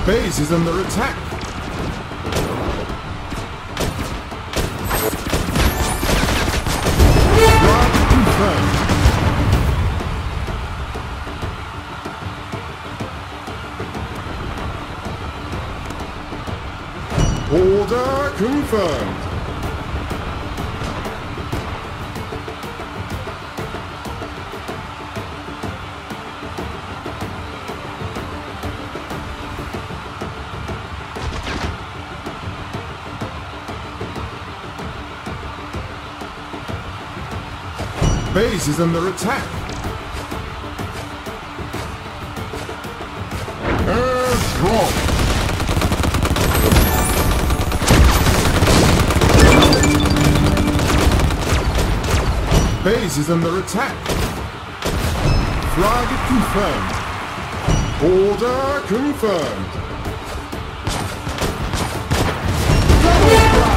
Base is under attack. Frag confirmed. Order confirmed. Base is under attack. Airdrop. Base is under attack. Frag confirmed. Order confirmed. Double frag.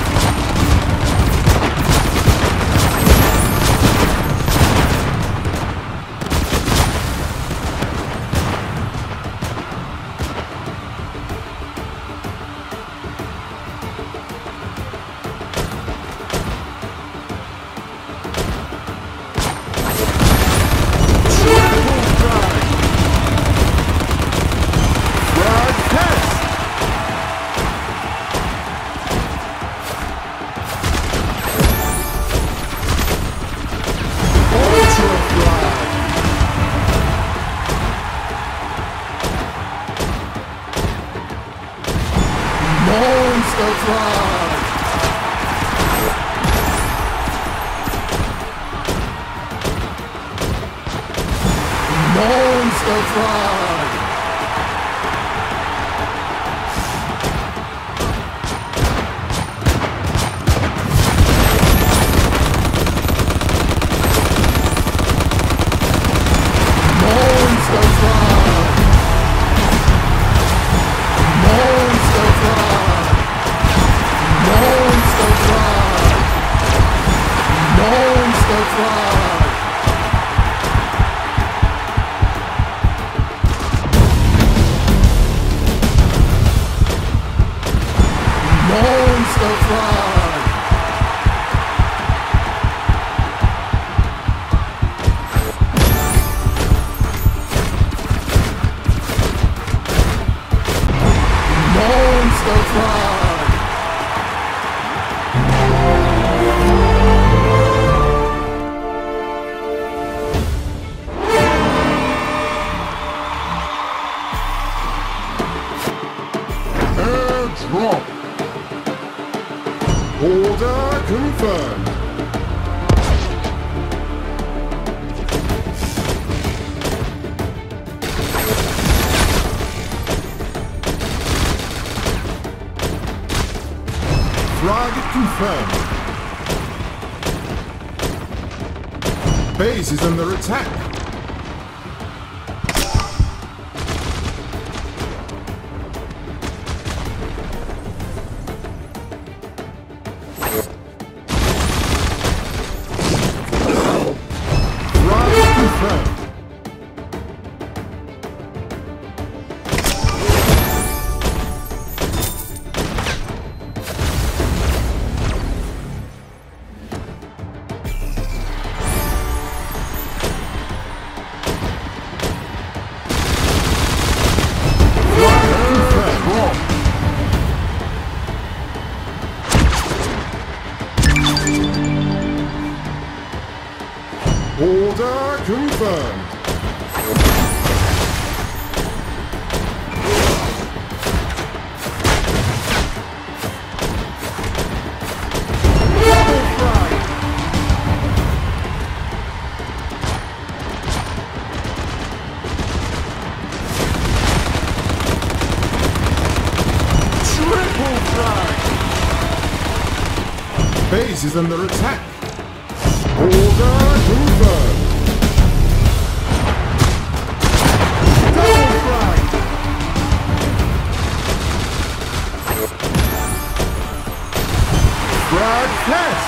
Monster Frag! Monster Frag! Monster Frag! Monster Frag! Monster Frag! Monster Frag! Monster Frag! Monster Frag! Airdrop! Order confirmed. Frag confirmed. Base is under attack. Frag confirmed. Order confirmed. Double frag. Triple frag. Base is under attack. Order confirmed. Double frag. Frag test.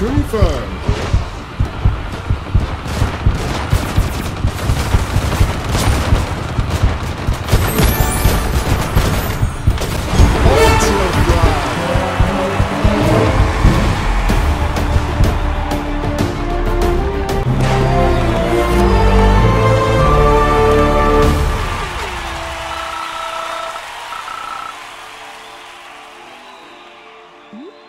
confirmed. Ultra Frag. Hmm?